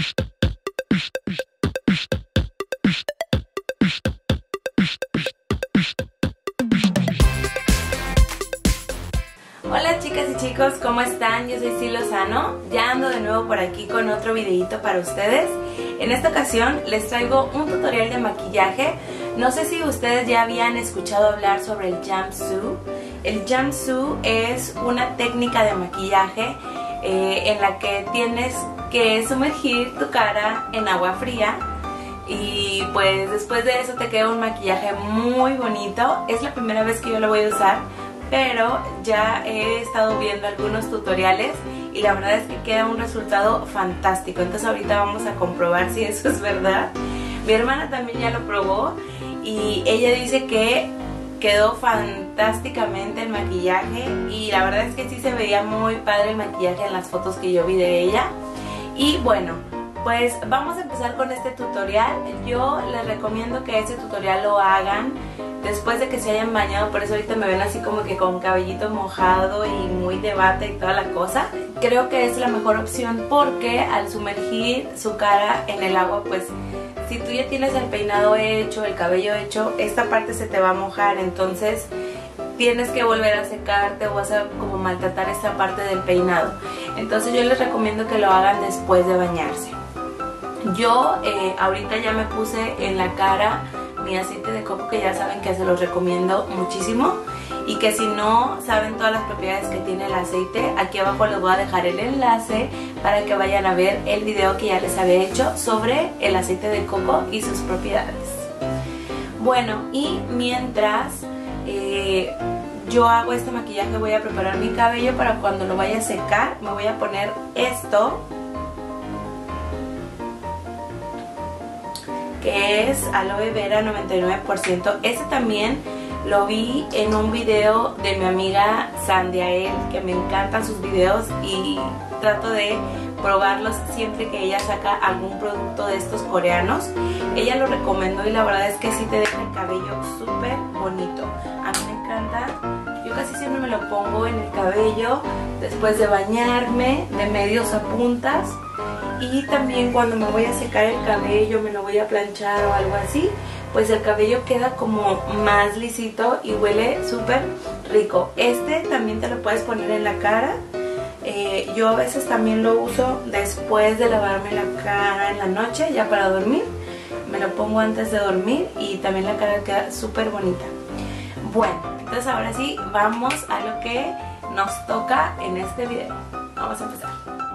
Hola chicas y chicos, ¿cómo están? Yo soy Sil Lozano, ya ando de nuevo por aquí con otro videito para ustedes. En esta ocasión les traigo un tutorial de maquillaje. No sé si ustedes ya habían escuchado hablar sobre el jumpsuit. El jumpsuit es una técnica de maquillaje en la que tienes que sumergir tu cara en agua fría y pues después de eso te queda un maquillaje muy bonito. Es la primera vez que yo lo voy a usar, pero ya he estado viendo algunos tutoriales y la verdad es que queda un resultado fantástico. Entonces ahorita vamos a comprobar si eso es verdad. Mi hermana también ya lo probó y ella dice que quedó fantásticamente el maquillaje y la verdad es que sí se veía muy padre el maquillaje en las fotos que yo vi de ella. Y bueno, pues vamos a empezar con este tutorial. Yo les recomiendo que este tutorial lo hagan después de que se hayan bañado, por eso ahorita me ven así como que con cabellito mojado y muy de bata y toda la cosa. Creo que es la mejor opción porque al sumergir su cara en el agua, pues si tú ya tienes el peinado hecho, el cabello hecho, esta parte se te va a mojar, entonces tienes que volver a secarte o vas a como maltratar esta parte del peinado. Entonces yo les recomiendo que lo hagan después de bañarse. Yo ahorita ya me puse en la cara mi aceite de coco, que ya saben que se los recomiendo muchísimo y que si no saben todas las propiedades que tiene el aceite, aquí abajo les voy a dejar el enlace para que vayan a ver el video que ya les había hecho sobre el aceite de coco y sus propiedades. Bueno, y mientras yo hago este maquillaje, voy a preparar mi cabello para cuando lo vaya a secar. Me voy a poner esto, que es aloe vera 99%. Este también lo vi en un video de mi amiga Sandiael, que me encantan sus videos y trato de probarlos siempre que ella saca algún producto de estos coreanos. Ella lo recomendó y la verdad es que sí te deja el cabello súper bonito. A mí me encanta. Yo casi siempre me lo pongo en el cabello después de bañarme, de medios a puntas. Y también cuando me voy a secar el cabello, me lo voy a planchar o algo así, pues el cabello queda como más lisito y huele súper rico. Este también te lo puedes poner en la cara. Yo a veces también lo uso después de lavarme la cara en la noche, ya para dormir. Me lo pongo antes de dormir y también la cara queda súper bonita. Bueno, entonces ahora sí, vamos a lo que nos toca en este video. Vamos a empezar.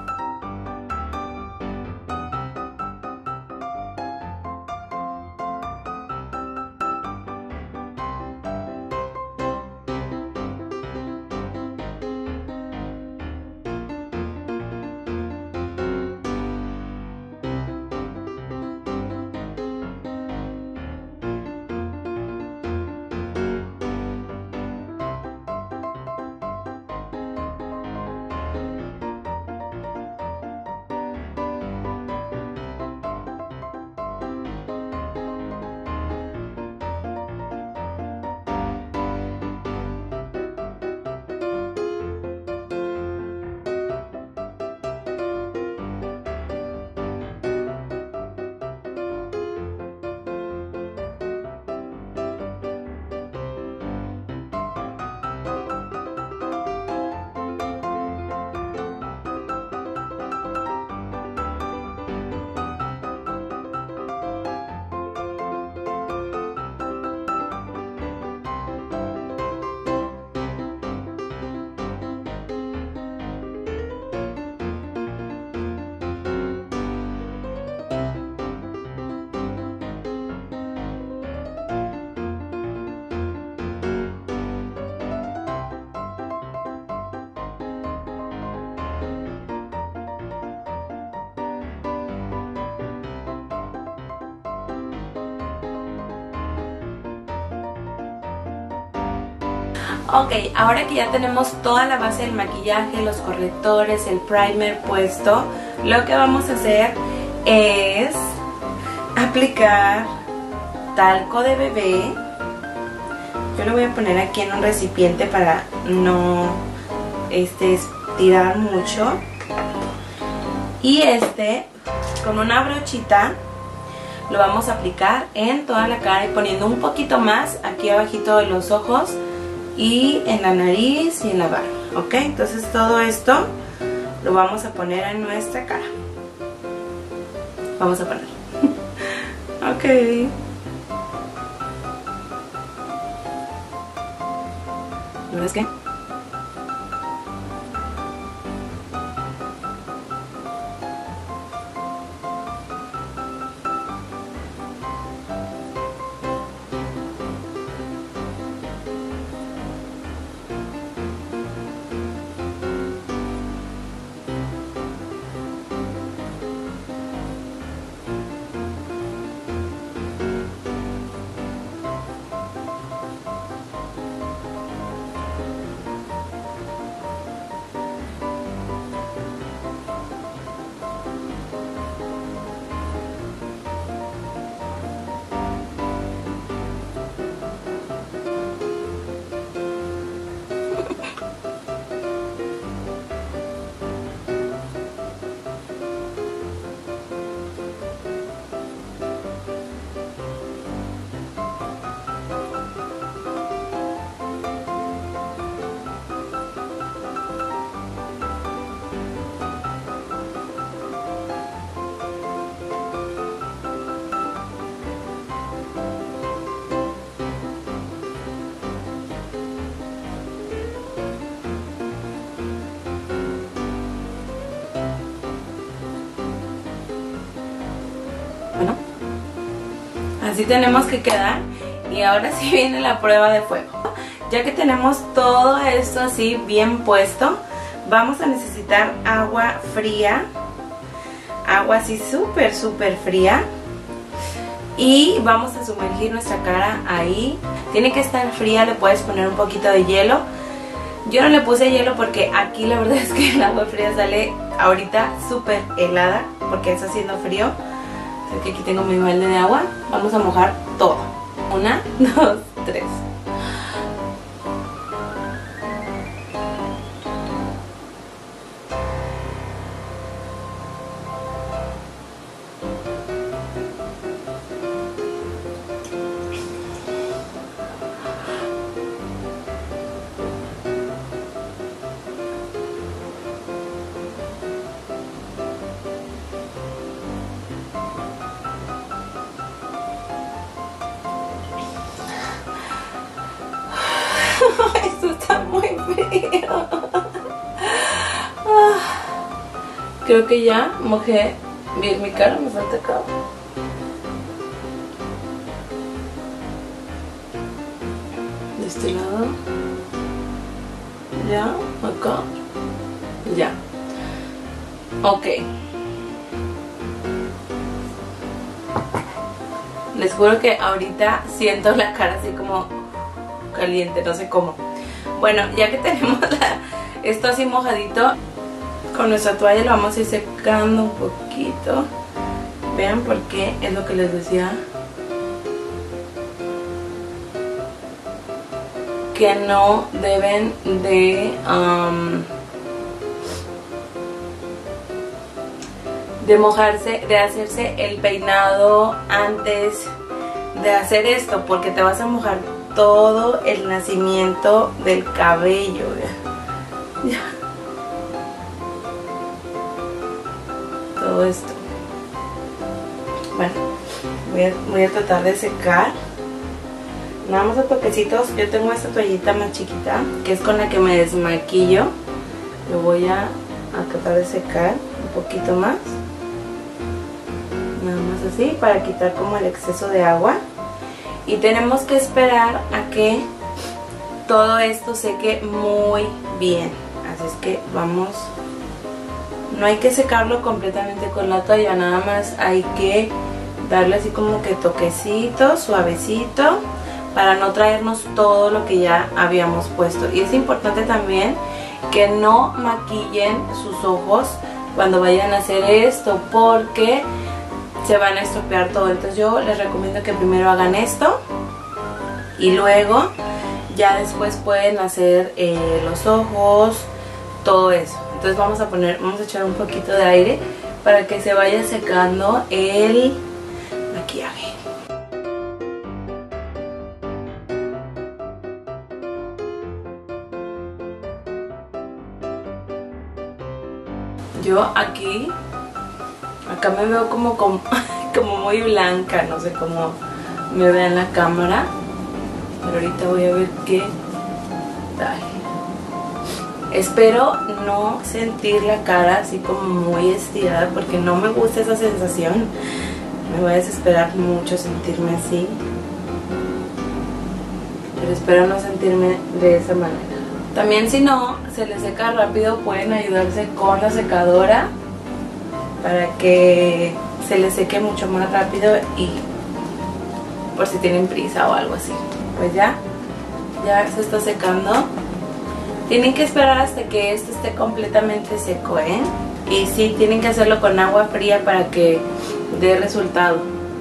Ok, ahora que ya tenemos toda la base del maquillaje, los correctores, el primer puesto, lo que vamos a hacer es aplicar talco de bebé. Yo lo voy a poner aquí en un recipiente para no estirar mucho. Y con una brochita lo vamos a aplicar en toda la cara y poniendo un poquito más aquí abajito de los ojos y en la nariz y en la barba, ¿ok? Entonces todo esto lo vamos a poner en nuestra cara. Vamos a poner. Ok. ¿No ves qué? Bueno, así tenemos que quedar. Y ahora sí viene la prueba de fuego. Ya que tenemos todo esto así bien puesto, vamos a necesitar agua fría. Agua así súper fría. Y vamos a sumergir nuestra cara ahí. Tiene que estar fría, le puedes poner un poquito de hielo. Yo no le puse hielo porque aquí la verdad es que el agua fría sale ahorita súper helada porque está haciendo frío. Así que aquí tengo mi balde de agua. Vamos a mojar todo. 1, 2, 3. Esto está muy frío. Creo que ya mojé bien mi cara, me falta acá. De este lado. Ya, acá. Ya. Ok. Les juro que ahorita siento la cara así como caliente, no sé cómo. Bueno, ya que tenemos esto así mojadito, con nuestra toalla lo vamos a ir secando un poquito. Vean porque es lo que les decía, que no deben de mojarse, de hacerse el peinado antes de hacer esto, porque te vas a mojar todo el nacimiento del cabello. Ya. Todo esto. Bueno, voy a tratar de secar. Nada más a toquecitos. Yo tengo esta toallita más chiquita, que es con la que me desmaquillo. Lo voy a tratar de secar un poquito más. Nada más así, para quitar como el exceso de agua. Y tenemos que esperar a que todo esto seque muy bien. Así es que vamos. No hay que secarlo completamente con la toalla, nada más hay que darle así como que toquecito, suavecito, para no traernos todo lo que ya habíamos puesto. Y es importante también que no maquillen sus ojos cuando vayan a hacer esto, porque se van a estropear todo. Entonces yo les recomiendo que primero hagan esto y luego ya después pueden hacer los ojos, todo eso. Entonces vamos a echar un poquito de aire para que se vaya secando el maquillaje. Yo acá me veo como muy blanca, no sé cómo me vea en la cámara, pero ahorita voy a ver qué tal. Espero no sentir la cara así como muy estirada porque no me gusta esa sensación. Me voy a desesperar mucho sentirme así, pero espero no sentirme de esa manera. También si no se les seca rápido pueden ayudarse con la secadora para que se les seque mucho más rápido y por si tienen prisa o algo así. Pues ya se está secando. Tienen que esperar hasta que esto esté completamente seco, ¿eh? Y sí, tienen que hacerlo con agua fría para que dé resultado.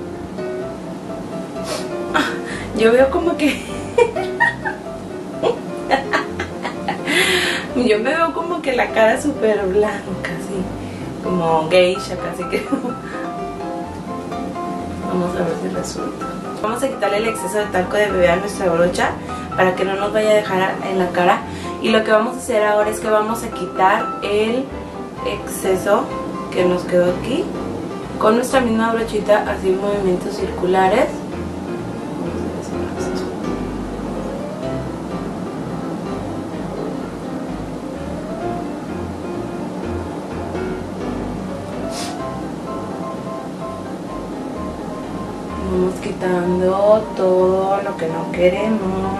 Yo veo como que... Yo me veo como que la cara súper blanca, así. Como geisha casi que. Vamos a ver si resulta. Vamos a quitarle el exceso de talco de bebé a nuestra brocha para que no nos vaya a dejar en la cara. Y lo que vamos a hacer ahora es que vamos a quitar el exceso que nos quedó aquí con nuestra misma brochita, así movimientos circulares. Vamos quitando todo lo que no queremos.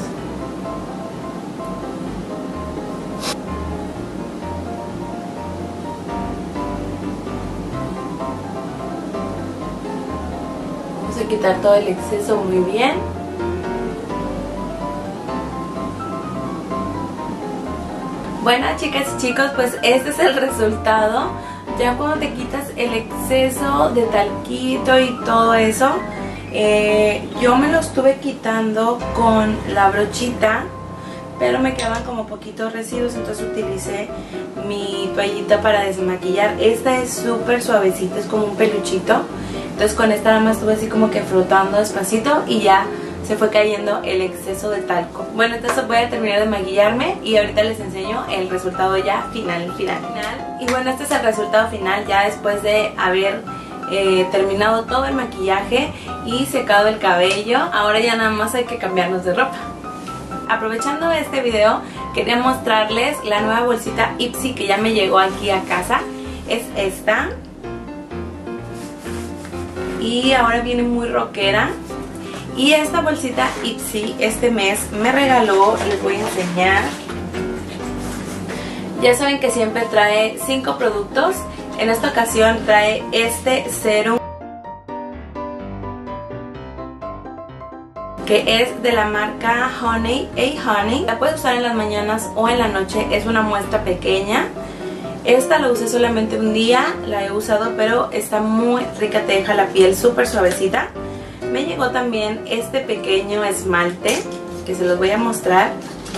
Vamos a quitar todo el exceso muy bien. Bueno, chicas y chicos, pues este es el resultado. Ya cuando te quitas el exceso de talquito y todo eso, yo me lo estuve quitando con la brochita, pero me quedaban como poquitos residuos, entonces utilicé mi toallita para desmaquillar. Esta es súper suavecita, es como un peluchito, entonces con esta nada más estuve así como que frotando despacito y ya se fue cayendo el exceso de talco. Bueno, entonces voy a terminar de maquillarme y ahorita les enseño el resultado ya final. Y bueno, este es el resultado final ya después de haber terminado todo el maquillaje y secado el cabello. Ahora ya nada más hay que cambiarnos de ropa. Aprovechando este video, quería mostrarles la nueva bolsita Ipsy que ya me llegó aquí a casa. Es esta. Y ahora viene muy rockera. Y esta bolsita Ipsy este mes me regaló, les voy a enseñar. Ya saben que siempre trae 5 productos. En esta ocasión trae este serum, que es de la marca Honey. La puedes usar en las mañanas o en la noche, es una muestra pequeña. Esta la usé solamente un día, la he usado, pero está muy rica, te deja la piel súper suavecita. Me llegó también este pequeño esmalte, que se los voy a mostrar.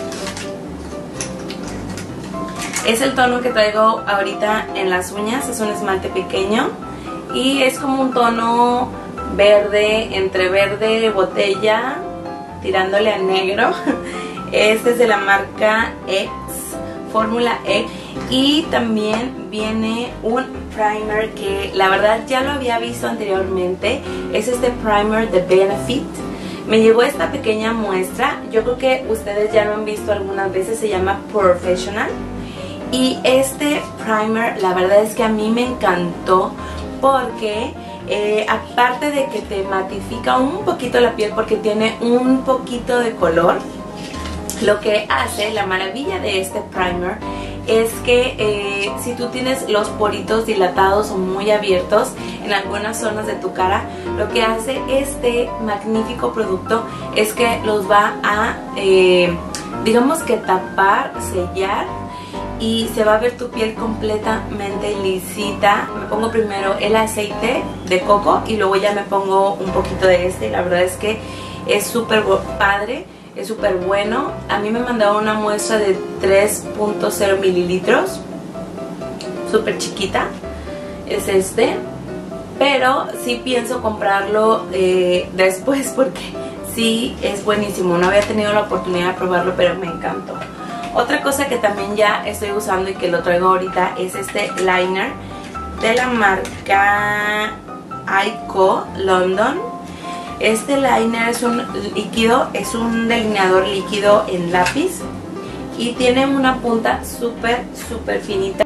Es el tono que traigo ahorita en las uñas, es un esmalte pequeño. Y es como un tono verde, entre verde botella, tirándole a negro. Este es de la marca X, Fórmula X. Y también viene un primer que la verdad ya lo había visto anteriormente. Es este primer de Benefit. Me llegó esta pequeña muestra. Yo creo que ustedes ya lo han visto algunas veces. Se llama Professional. Y este primer la verdad es que a mí me encantó porque aparte de que te matifica un poquito la piel porque tiene un poquito de color, lo que hace, la maravilla de este primer es que si tú tienes los poritos dilatados o muy abiertos en algunas zonas de tu cara, lo que hace este magnífico producto es que los va a, digamos que tapar, sellar, y se va a ver tu piel completamente lisita. Me pongo primero el aceite de coco y luego ya me pongo un poquito de este. La verdad es que es súper padre. Es súper bueno. A mí me mandaron una muestra de 3.0 mililitros. Súper chiquita. es este, pero sí pienso comprarlo después porque sí es buenísimo. No había tenido la oportunidad de probarlo, pero me encantó. Otra cosa que también ya estoy usando y que lo traigo ahorita es este liner de la marca Eyeko London. Este liner es un líquido, es un delineador líquido en lápiz y tiene una punta súper finita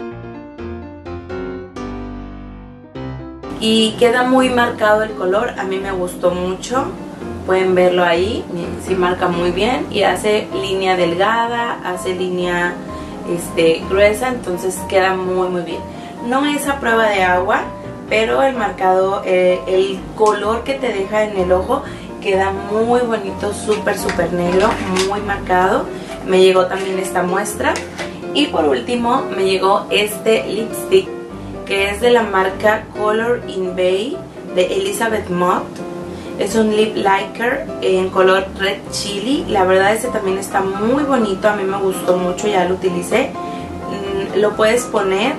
y queda muy marcado el color. A mí me gustó mucho, pueden verlo ahí, sí marca muy bien y hace línea delgada, hace línea gruesa, entonces queda muy bien. No es a prueba de agua, pero el marcado, el color que te deja en el ojo queda muy bonito, súper negro, muy marcado. Me llegó también esta muestra. Y por último me llegó este lipstick que es de la marca Color in Bay de Elizabeth Mott. Es un lip lacquer en color red chili. La verdad este también está muy bonito, a mí me gustó mucho, ya lo utilicé. Lo puedes poner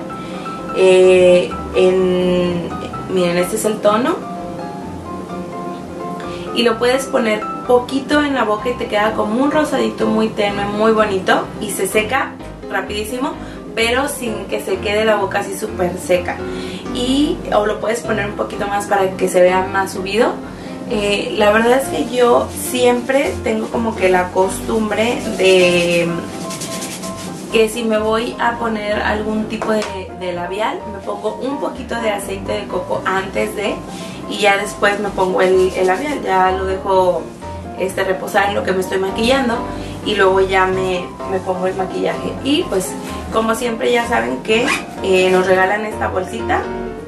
miren, este es el tono, y lo puedes poner poquito en la boca y te queda como un rosadito muy tenue, muy bonito, y se seca rapidísimo, pero sin que se quede la boca así súper seca. O lo puedes poner un poquito más para que se vea más subido. La verdad es que yo siempre tengo como que la costumbre de que si me voy a poner algún tipo de labial, me pongo un poquito de aceite de coco antes de, y ya después me pongo el labial. Ya lo dejo reposar en lo que me estoy maquillando y luego ya me pongo el maquillaje. Y pues como siempre ya saben que nos regalan esta bolsita.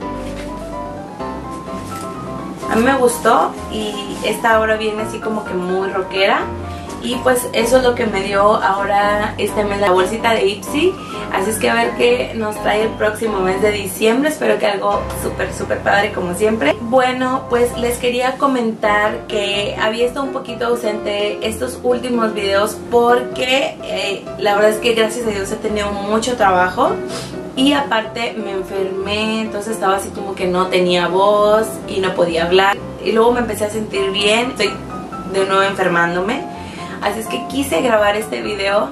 A mí me gustó y esta ahora viene así como que muy rockera. Y pues eso es lo que me dio ahora este mes la bolsita de Ipsy. Así es que a ver qué nos trae el próximo mes de diciembre. Espero que algo súper padre como siempre. Bueno, pues les quería comentar que había estado un poquito ausente estos últimos videos porque la verdad es que gracias a Dios he tenido mucho trabajo. Y aparte me enfermé, entonces estaba así como que no tenía voz y no podía hablar. Y luego me empecé a sentir bien, estoy de nuevo enfermándome. Así es que quise grabar este video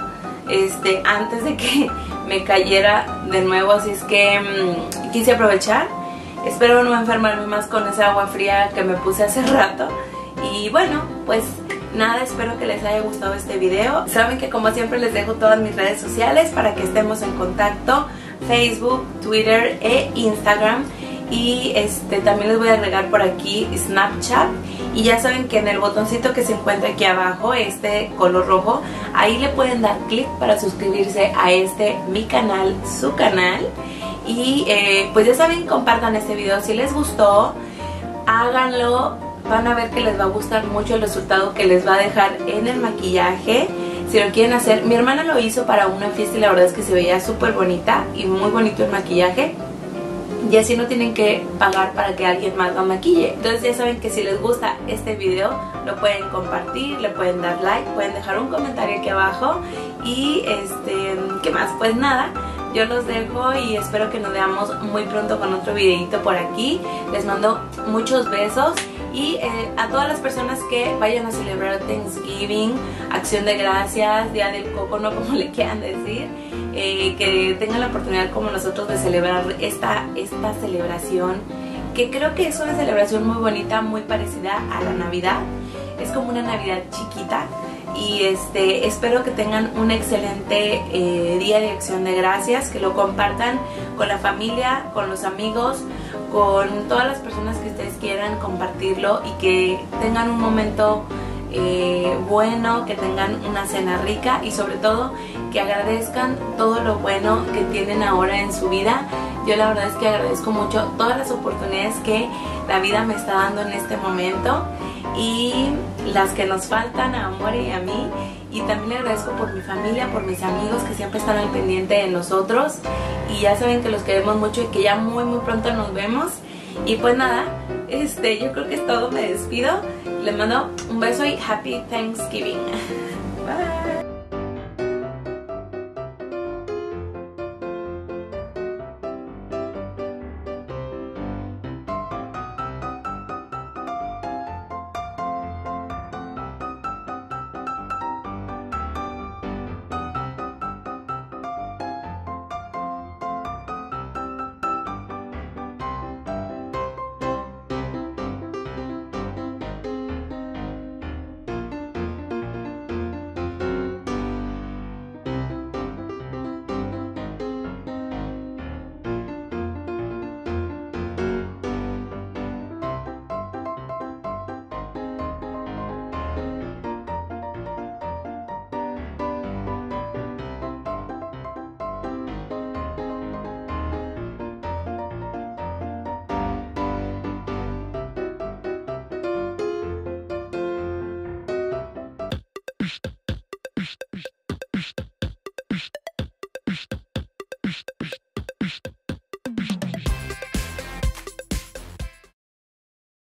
antes de que me cayera de nuevo, así es que quise aprovechar. Espero no enfermarme más con esa agua fría que me puse hace rato. Y bueno, pues nada, espero que les haya gustado este video. Saben que como siempre les dejo todas mis redes sociales para que estemos en contacto: Facebook, Twitter e Instagram. Y también les voy a agregar por aquí Snapchat. Y ya saben que en el botoncito que se encuentra aquí abajo, color rojo, ahí le pueden dar clic para suscribirse a mi canal, su canal. Y pues ya saben, compartan este video si les gustó, háganlo, van a ver que les va a gustar mucho el resultado que les va a dejar en el maquillaje. Si lo quieren hacer, mi hermana lo hizo para una fiesta y la verdad es que se veía súper bonita y muy bonito el maquillaje. Y así no tienen que pagar para que alguien más lo maquille. Entonces ya saben que si les gusta este video, lo pueden compartir, le pueden dar like, pueden dejar un comentario aquí abajo. Y ¿qué más? Pues nada, yo los dejo y espero que nos veamos muy pronto con otro videito por aquí. Les mando muchos besos. Y a todas las personas que vayan a celebrar Thanksgiving, Acción de Gracias, Día del Coco, no como le quieran decir, que tengan la oportunidad como nosotros de celebrar esta celebración, que creo que es una celebración muy bonita, muy parecida a la Navidad. Es como una Navidad chiquita. Y espero que tengan un excelente día de Acción de Gracias, que lo compartan con la familia, con los amigos, con todas las personas que ustedes quieran compartirlo, y que tengan un momento bueno, que tengan una cena rica y sobre todo que agradezcan todo lo bueno que tienen ahora en su vida. Yo la verdad es que agradezco mucho todas las oportunidades que la vida me está dando en este momento y las que nos faltan a Amor y a mí. Y también le agradezco por mi familia, por mis amigos que siempre están al pendiente de nosotros. Y ya saben que los queremos mucho y que ya muy pronto nos vemos. Y pues nada, yo creo que es todo, me despido. Les mando un beso y Happy Thanksgiving. Bye.